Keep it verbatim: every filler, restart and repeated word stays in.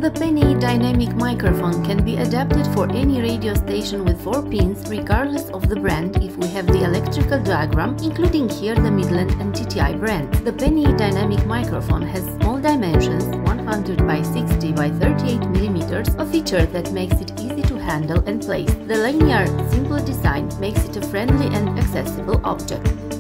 The P N I Dynamic microphone can be adapted for any radio station with four pins regardless of the brand if we have the electrical diagram, including here the Midland and T T I brands. The P N I Dynamic microphone has small dimensions, one hundred by sixty by thirty-eight millimeters, a feature that makes it easy to handle and place. The linear, simple design makes it a friendly and accessible object.